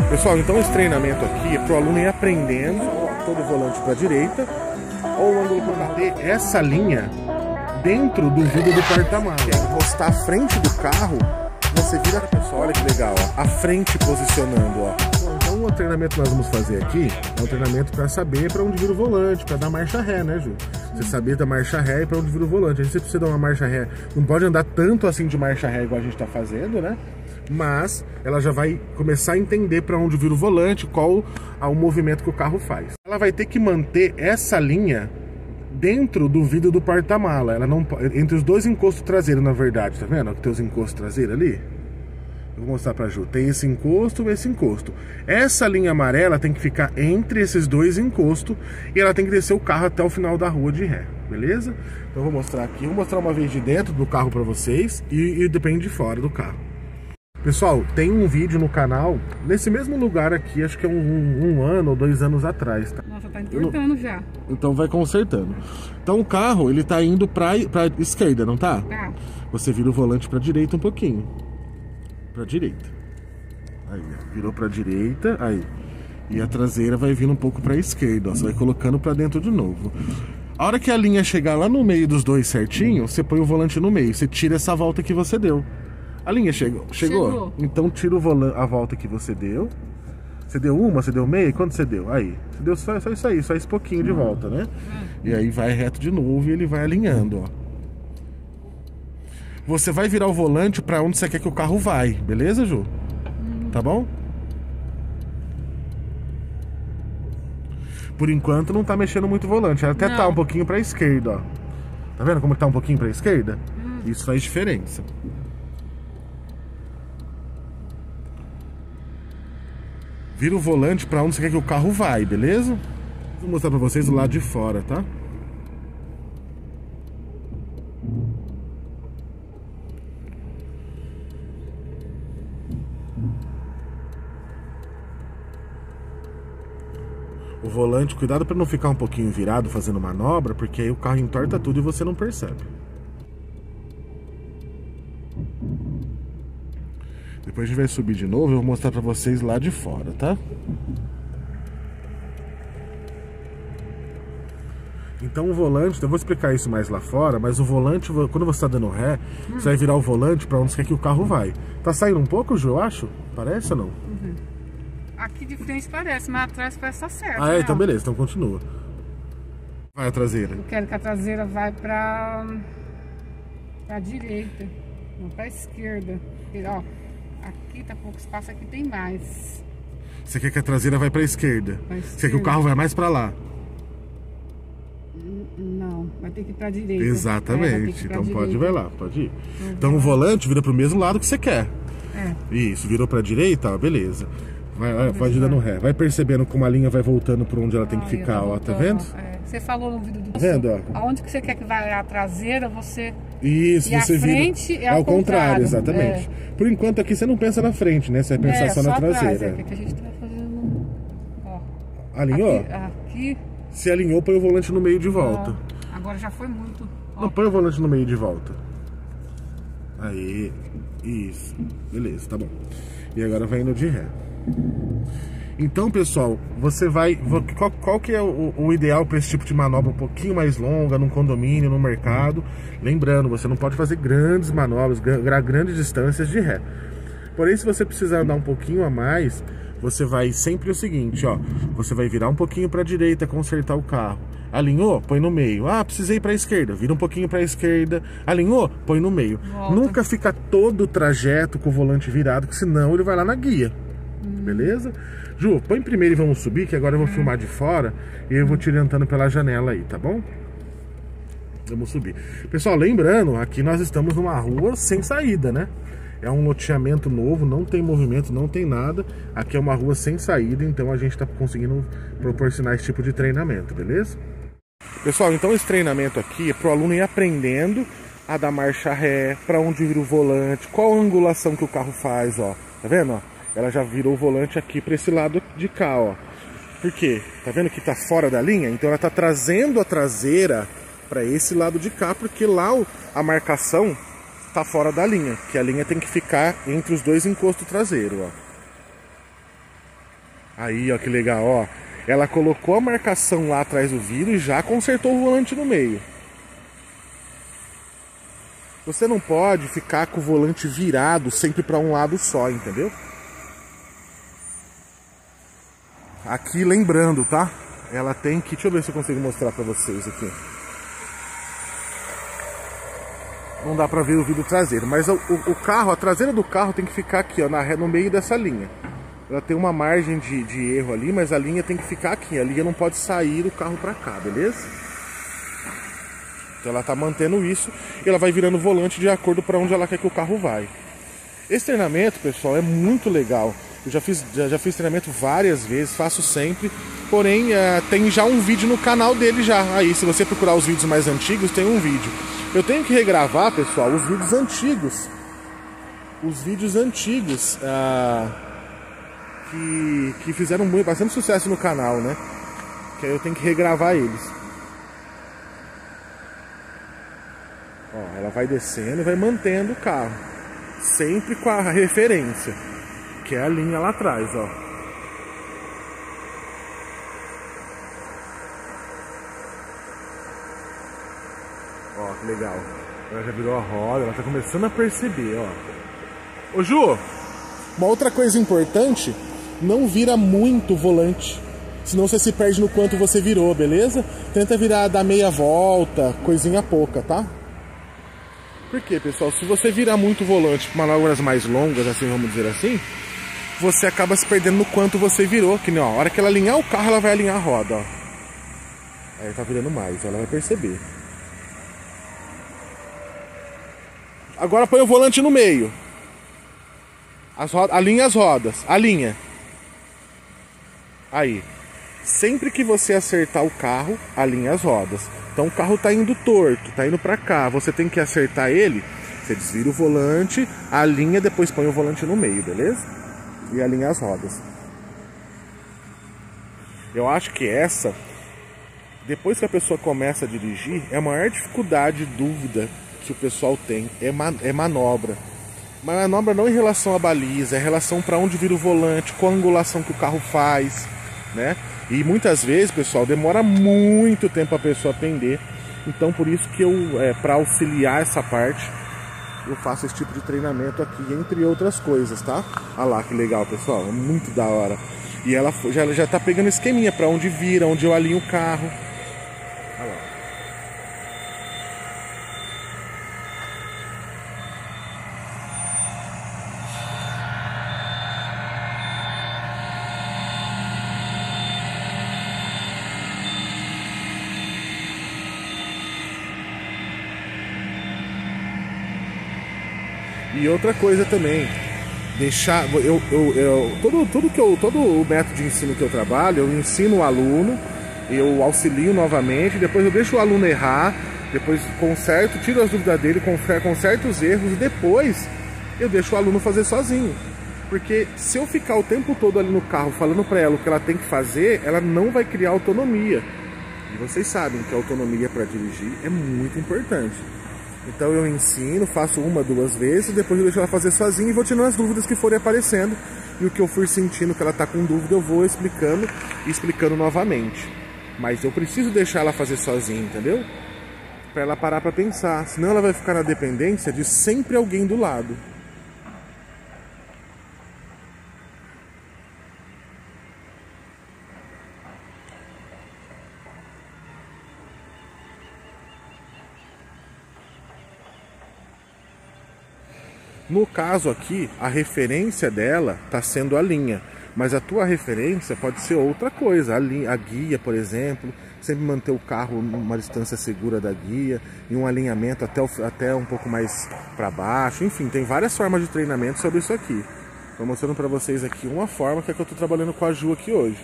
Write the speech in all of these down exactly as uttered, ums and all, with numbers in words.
Pessoal, então esse treinamento aqui é para o aluno ir aprendendo todo o volante para a direita ou o ângulo para bater essa linha dentro do vidro do porta-malas. Encostar a frente do carro, você vira, pessoal, olha que legal, ó, a frente posicionando, ó. Então o treinamento que nós vamos fazer aqui é um treinamento para saber para onde vira o volante, para dar marcha ré, né, Ju? Você saber da marcha ré e para onde vira o volante. Aí você precisa dar uma marcha ré, não pode andar tanto assim de marcha ré igual a gente está fazendo, né? Mas ela já vai começar a entender para onde vira o volante, qual o movimento que o carro faz. Ela vai ter que manter essa linha dentro do vidro do porta-mala. Ela não entre os dois encostos traseiros, na verdade, tá vendo? Tem os encostos traseiros ali. Eu vou mostrar pra Ju. Tem esse encosto e esse encosto. Essa linha amarela tem que ficar entre esses dois encostos e ela tem que descer o carro até o final da rua de ré, beleza? Então eu vou mostrar aqui, vou mostrar uma vez de dentro do carro pra vocês e, e depende de fora do carro. Pessoal, tem um vídeo no canal, nesse mesmo lugar aqui, acho que é um, um, um ano ou dois anos atrás, tá? Nossa, tá entortando já. Então vai consertando. Então o carro, ele tá indo pra, pra esquerda, não tá? Tá. Você vira o volante pra direita um pouquinho. Pra direita. Aí, ó, virou pra direita, aí. E a traseira vai vindo um pouco pra esquerda, ó. Você vai colocando pra dentro de novo. A hora que a linha chegar lá no meio dos dois certinho, você põe o volante no meio. Você tira essa volta que você deu. A linha chegou? Chegou? Chegou. Então tira o volante, a volta que você deu. Você deu uma, você deu meia? Quanto você deu? Aí. Você deu só, só isso aí, só esse pouquinho de volta, né? E aí vai reto de novo e ele vai alinhando, ó. Você vai virar o volante pra onde você quer que o carro vai, beleza, Ju? Tá bom? Por enquanto não tá mexendo muito o volante. Ela até não. Tá um pouquinho pra esquerda, ó. Tá vendo como tá um pouquinho pra esquerda? Hum. Isso faz diferença. Vira o volante pra onde você quer que o carro vai, beleza? Vou mostrar pra vocês do lado de fora, tá? O volante, cuidado pra não ficar um pouquinho virado fazendo manobra, porque aí o carro entorta tudo e você não percebe. Depois a gente vai subir de novo e eu vou mostrar pra vocês lá de fora, tá? Então o volante, eu vou explicar isso mais lá fora, mas o volante, quando você tá dando ré, hum. você vai virar o volante pra onde você quer que o carro vai. Tá saindo um pouco, Ju, eu acho? Parece ou não? Uhum. Aqui de frente parece, mas atrás parece que tá certo. Ah, é? Então beleza, então continua. Vai a traseira. Eu quero que a traseira vai pra, pra direita, não pra esquerda. Porque, ó, aqui tá pouco espaço, aqui tem mais. Você quer que a traseira vai pra esquerda? Pra esquerda. Você quer que o carro vai mais pra lá? Não, vai ter que ir pra direita. Exatamente, é, então direita. Pode, vai lá, pode ir. Uhum. Então o volante vira pro mesmo lado que você quer. É. Isso, virou pra direita, ó, beleza. Vai, vai, pode ir dando ré. Vai percebendo como a linha vai voltando por onde ela tem que ficar, tá ó, tá vendo? É. Você falou no vídeo do... Tá vendo, ó? Aonde que você quer que vai a traseira, você... Isso, e você a frente vira... é ao contrário, contrário, exatamente. É. Por enquanto aqui você não pensa na frente, né? Você vai pensar é, só, só na traseira. É, que a gente tá fazendo... Ó. Alinhou? Aqui, aqui... Se alinhou, põe o volante no meio de volta. Ó. Agora já foi muito... Ó. Não, põe o volante no meio de volta. Aí, isso. Beleza, tá bom. E agora vai indo de ré. Então, pessoal, você vai... Qual, qual que é o, o ideal para esse tipo de manobra um pouquinho mais longa, num condomínio, no mercado? Lembrando, você não pode fazer grandes manobras, grandes distâncias de ré. Porém, se você precisar andar um pouquinho a mais, você vai sempre o seguinte, ó. Você vai virar um pouquinho para a direita, consertar o carro. Alinhou? Põe no meio. Ah, precisei para a esquerda. Vira um pouquinho para a esquerda. Alinhou? Põe no meio. Volta. Nunca fica todo o trajeto com o volante virado, que senão ele vai lá na guia. Hum. Beleza? Ju, põe primeiro e vamos subir, que agora eu vou hum. filmar de fora e eu vou te orientando pela janela aí, tá bom? Vamos subir. Pessoal, lembrando, aqui nós estamos numa rua sem saída, né? É um loteamento novo, não tem movimento, não tem nada. Aqui é uma rua sem saída, então a gente está conseguindo proporcionar esse tipo de treinamento, beleza? Pessoal, então esse treinamento aqui é para o aluno ir aprendendo a dar marcha ré, para onde vira o volante, qual a angulação que o carro faz, ó. Tá vendo, ó? Ela já virou o volante aqui para esse lado de cá, ó. Por quê? Tá vendo que tá fora da linha? Então ela tá trazendo a traseira para esse lado de cá, porque lá a marcação tá fora da linha, que a linha tem que ficar entre os dois encostos traseiros, ó. Aí, ó, que legal, ó. Ela colocou a marcação lá atrás do vidro e já consertou o volante no meio. Você não pode ficar com o volante virado sempre para um lado só, entendeu? Aqui, lembrando, tá? Ela tem que... Deixa eu ver se eu consigo mostrar para vocês aqui. Não dá pra ver o vidro traseiro, mas o, o, o carro, a traseira do carro tem que ficar aqui, ó, na, no meio dessa linha. Ela tem uma margem de, de erro ali, mas a linha tem que ficar aqui. A linha não pode sair do carro pra cá, beleza? Então ela tá mantendo isso e ela vai virando o volante de acordo para onde ela quer que o carro vai. Esse treinamento, pessoal, é muito legal. Eu já fiz, já, já fiz treinamento várias vezes, faço sempre. Porém, é, tem já um vídeo no canal dele já. Aí, se você procurar os vídeos mais antigos, tem um vídeo. Eu tenho que regravar, pessoal, os vídeos antigos. Os vídeos antigos ah, que, que fizeram muito, bastante sucesso no canal, né? Que aí eu tenho que regravar eles. Ó, ela vai descendo e vai mantendo o carro. Sempre com a referência, que é a linha lá atrás, ó. Ó, que legal. Ela já virou a roda, ela tá começando a perceber, ó. Ô Ju, uma outra coisa importante, não vira muito o volante. Senão você se perde no quanto você virou, beleza? Tenta virar, dar meia volta, coisinha pouca, tá? Por quê, pessoal? Se você virar muito o volante para manobras mais longas, assim, vamos dizer assim, você acaba se perdendo no quanto você virou. Que nem, ó, a hora que ela alinhar o carro, ela vai alinhar a roda, ó. Aí tá virando mais, ela vai perceber. Agora põe o volante no meio. As rodas, alinha as rodas. Alinha. Aí. Sempre que você acertar o carro, alinha as rodas. Então o carro tá indo torto, tá indo pra cá. Você tem que acertar ele. Você desvira o volante, alinha, depois põe o volante no meio, beleza? E alinha as rodas. Eu acho que essa, depois que a pessoa começa a dirigir, é a maior dificuldade, dúvida que o pessoal tem, é, man é manobra. Mas manobra não em relação à baliza, é em relação para onde vira o volante, qual a angulação que o carro faz, né? E muitas vezes, pessoal, demora muito tempo a pessoa aprender. Então por isso que eu, é, para auxiliar essa parte, eu faço esse tipo de treinamento aqui, entre outras coisas, tá? Olha lá que legal, pessoal, é muito da hora. E ela já, já tá pegando esqueminha para onde vira, onde eu alinho o carro. Olha lá. E outra coisa também, deixar, eu, eu, eu, todo, tudo que eu, todo o método de ensino que eu trabalho, eu ensino o aluno, eu auxilio novamente, depois eu deixo o aluno errar, depois conserto, tiro as dúvidas dele, conserto os erros e depois eu deixo o aluno fazer sozinho. Porque se eu ficar o tempo todo ali no carro falando para ela o que ela tem que fazer, ela não vai criar autonomia. E vocês sabem que a autonomia para dirigir é muito importante. Então eu ensino, faço uma, duas vezes, depois eu deixo ela fazer sozinha e vou tirando as dúvidas que forem aparecendo. E o que eu for sentindo que ela está com dúvida, eu vou explicando e explicando novamente. Mas eu preciso deixar ela fazer sozinha, entendeu? Para ela parar para pensar, senão ela vai ficar na dependência de sempre alguém do lado. No caso aqui, a referência dela está sendo a linha, mas a tua referência pode ser outra coisa, a, linha, a guia, por exemplo, sempre manter o carro numa distância segura da guia, em um alinhamento até, o, até um pouco mais para baixo, enfim, tem várias formas de treinamento sobre isso aqui. Estou mostrando para vocês aqui uma forma que é que eu estou trabalhando com a Ju aqui hoje.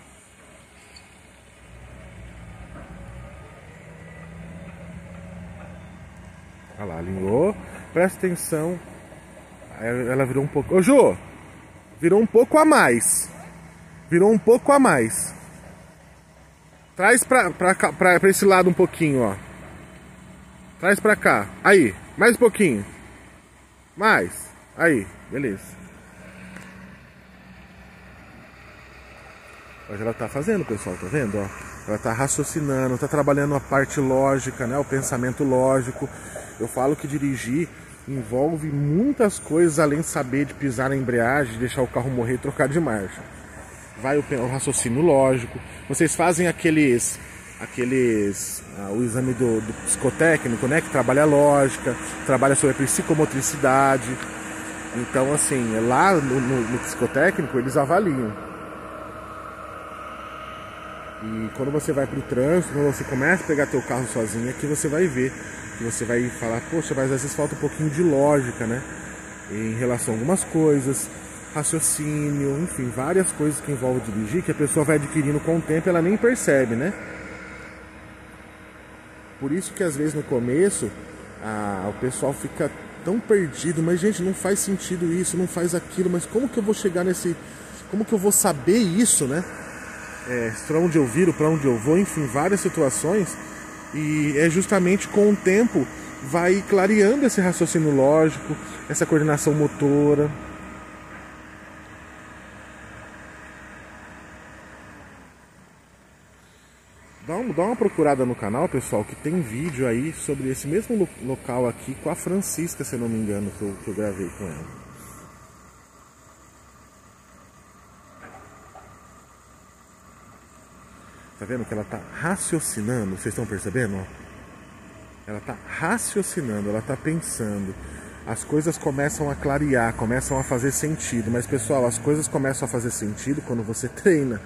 Olha lá, alinhou, presta atenção. Ela virou um pouco... Ô Ju, virou um pouco a mais. Virou um pouco a mais. Traz pra, pra, pra, pra esse lado um pouquinho, ó. Traz pra cá. Aí, mais um pouquinho. Mais. Aí, beleza. Mas ela tá fazendo, pessoal, tá vendo? Ó, ela tá raciocinando, tá trabalhando a parte lógica, né? O pensamento lógico. Eu falo que dirigir envolve muitas coisas além de saber de pisar na embreagem, de deixar o carro morrer e trocar de marcha. Vai o, o raciocínio lógico. Vocês fazem aqueles, aqueles ah, o exame do, do psicotécnico, né? Que trabalha a lógica, trabalha sobre a psicomotricidade. Então, assim, lá no, no, no psicotécnico eles avaliam. E quando você vai para o trânsito, quando você começa a pegar teu carro sozinho, é que você vai ver, que você vai falar, poxa, mas às vezes falta um pouquinho de lógica, né? Em relação a algumas coisas, raciocínio, enfim, várias coisas que envolvem dirigir, que a pessoa vai adquirindo com o tempo, ela nem percebe, né? Por isso que às vezes no começo, a, o pessoal fica tão perdido, mas gente, não faz sentido isso, não faz aquilo, mas como que eu vou chegar nesse, como que eu vou saber isso, né? É, para onde eu viro, para onde eu vou, enfim, várias situações. E é justamente com o tempo vai clareando esse raciocínio lógico, essa coordenação motora. Dá, um, dá uma procurada no canal, pessoal, que tem vídeo aí sobre esse mesmo lo local aqui com a Francisca, se eu não me engano, que eu, que eu gravei com ela. Tá vendo que ela tá raciocinando? Vocês estão percebendo? Ó? Ela tá raciocinando, ela tá pensando. As coisas começam a clarear, começam a fazer sentido. Mas, pessoal, as coisas começam a fazer sentido quando você treina.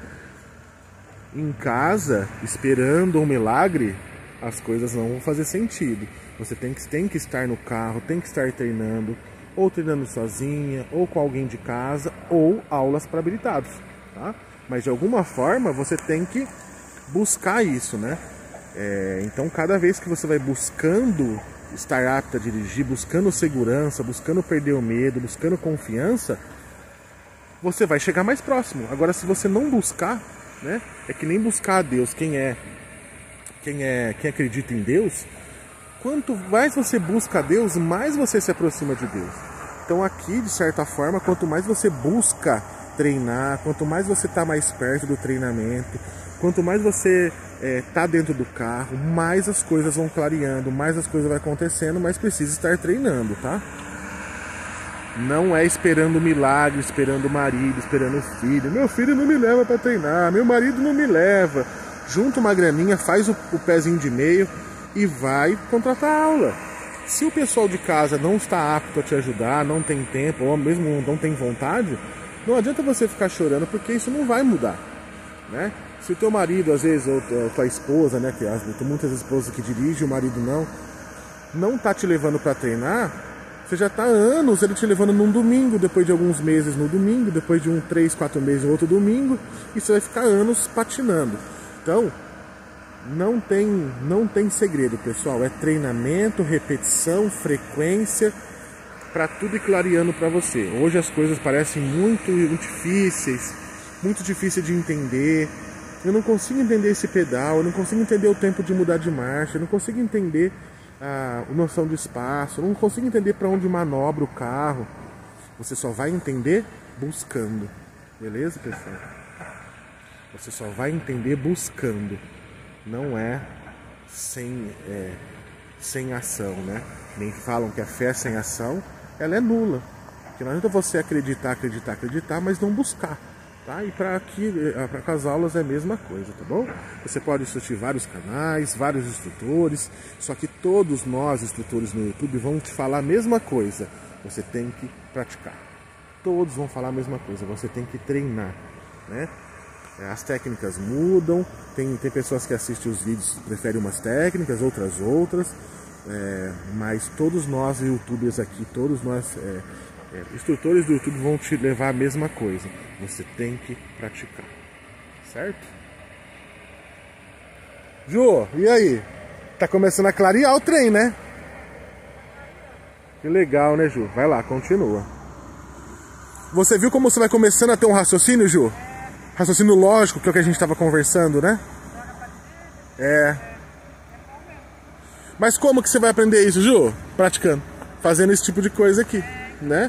Em casa, esperando um milagre, as coisas não vão fazer sentido. Você tem que, tem que estar no carro, tem que estar treinando, ou treinando sozinha, ou com alguém de casa, ou aulas para habilitados, tá? Mas de alguma forma você tem que buscar isso, né? É, então cada vez que você vai buscando estar apto a dirigir, buscando segurança, buscando perder o medo, buscando confiança, você vai chegar mais próximo. Agora, se você não buscar, né? É que nem buscar a Deus. Quem é, quem é, quem acredita em Deus, quanto mais você busca a Deus, mais você se aproxima de Deus. Então aqui, de certa forma, quanto mais você busca treinar, quanto mais você está mais perto do treinamento, quanto mais você está é, dentro do carro, mais as coisas vão clareando, mais as coisas vão acontecendo, mas precisa estar treinando, tá? Não é esperando milagre, esperando o marido, esperando o filho. Meu filho não me leva para treinar, meu marido não me leva. Junta uma graninha, faz o, o pezinho de meio e vai contratar aula. Se o pessoal de casa não está apto a te ajudar, não tem tempo, ou mesmo não tem vontade, não adianta você ficar chorando, porque isso não vai mudar, né? Se o teu marido, às vezes, ou a tua esposa, né, que tem muitas esposas que dirigem, o marido não, não tá te levando para treinar, você já tá há anos ele te levando num domingo, depois de alguns meses no domingo, depois de um três, quatro meses no outro domingo, e você vai ficar anos patinando. Então, não tem, não tem segredo, pessoal. É treinamento, repetição, frequência, para tudo ir clareando para você. Hoje as coisas parecem muito, muito difíceis, muito difíceis de entender. Eu não consigo entender esse pedal, eu não consigo entender o tempo de mudar de marcha, eu não consigo entender a noção de espaço, eu não consigo entender para onde manobra o carro. Você só vai entender buscando, beleza, pessoal? Você só vai entender buscando, não é sem, é, sem ação, né? Nem falam que a fé sem ação, ela é nula. Porque não adianta você acreditar, acreditar, acreditar, mas não buscar. Tá? E para aqui, para as aulas é a mesma coisa, tá bom? Você pode assistir vários canais, vários instrutores, só que todos nós, instrutores no YouTube, vão te falar a mesma coisa. Você tem que praticar. Todos vão falar a mesma coisa, você tem que treinar, né? As técnicas mudam, tem, tem pessoas que assistem os vídeos, preferem umas técnicas, outras outras, é, mas todos nós, youtubers aqui, todos nós... É, É, instrutores do YouTube vão te levar a mesma coisa. Você tem que praticar, certo? Ju, e aí? Tá começando a clarear o trem, né? Que legal, né, Ju? Vai lá, continua. Você viu como você vai começando a ter um raciocínio, Ju? Raciocínio lógico, que é o que a gente estava conversando, né? É. Mas como que você vai aprender isso, Ju? Praticando. Fazendo esse tipo de coisa aqui, né?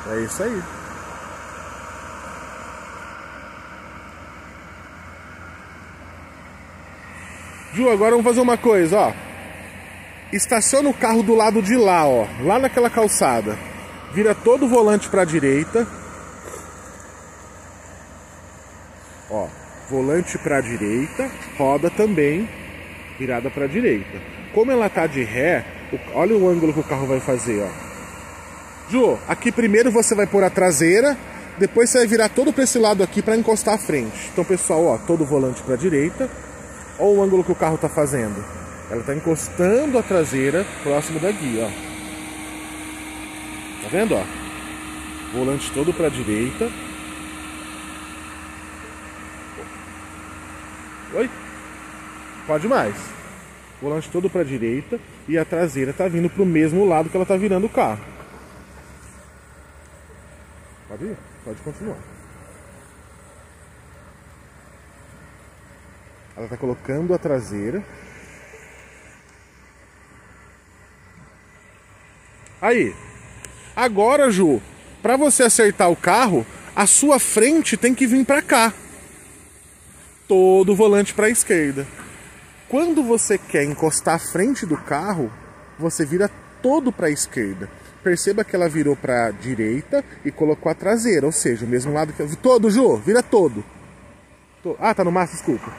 É isso aí. Ju, agora vamos fazer uma coisa, ó. Estaciona o carro do lado de lá, ó. Lá naquela calçada. Vira todo o volante pra direita. Ó, volante pra direita. Roda também, virada pra direita. Como ela tá de ré, olha o ângulo que o carro vai fazer, ó. Ju, aqui primeiro você vai pôr a traseira. Depois você vai virar todo pra esse lado aqui pra encostar a frente. Então, pessoal, ó, todo o volante pra direita. Olha o ângulo que o carro tá fazendo. Ela tá encostando a traseira próximo da guia, ó. Tá vendo, ó? Volante todo pra direita. Oi? Pode mais. Volante todo pra direita. E a traseira tá vindo pro mesmo lado que ela tá virando o carro. Pode ir? Pode continuar. Ela tá colocando a traseira. Aí. Agora, Ju, para você acertar o carro, a sua frente tem que vir para cá. Todo o volante para a esquerda. Quando você quer encostar a frente do carro, você vira todo para a esquerda. Perceba que ela virou para a direita e colocou a traseira, ou seja, o mesmo lado que... Todo, Ju, vira todo. Ah, tá no máximo, desculpa.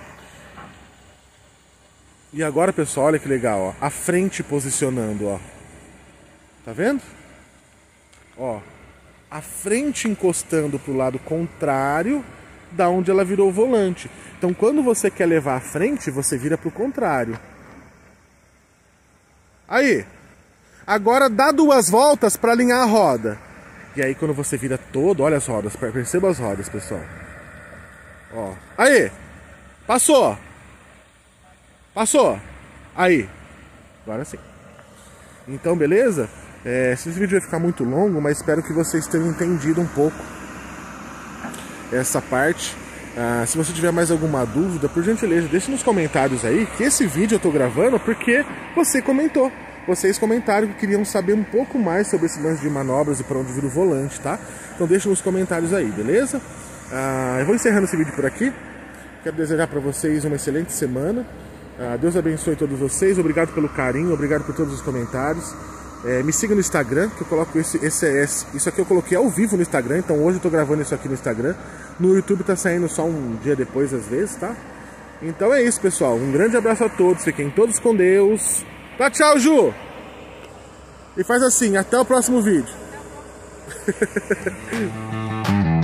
E agora, pessoal, olha que legal, ó. A frente posicionando, ó. Tá vendo? Ó. A frente encostando pro lado contrário da onde ela virou o volante. Então, quando você quer levar a frente, você vira pro contrário. Aí. Agora dá duas voltas para alinhar a roda. E aí, quando você vira todo, olha as rodas, perceba as rodas, pessoal. Ó. Aí. Passou. Passou. Aí. Agora sim. Então, beleza? É, esse vídeo vai ficar muito longo, mas espero que vocês tenham entendido um pouco essa parte. Ah, se você tiver mais alguma dúvida, por gentileza, deixe nos comentários aí, que esse vídeo eu tô gravando porque você comentou. Vocês comentaram que queriam saber um pouco mais sobre esse lance de manobras e para onde vira o volante, tá? Então deixe nos comentários aí, beleza? Ah, eu vou encerrando esse vídeo por aqui. Quero desejar para vocês uma excelente semana. Ah, Deus abençoe todos vocês. Obrigado pelo carinho, obrigado por todos os comentários. É, me siga no Instagram, que eu coloco esse, esse, esse, isso aqui eu coloquei ao vivo no Instagram, então hoje eu tô gravando isso aqui no Instagram. No YouTube tá saindo só um dia depois às vezes, tá? Então é isso, pessoal. Um grande abraço a todos, fiquem todos com Deus. Tá, tchau, Ju! E faz assim, até o próximo vídeo.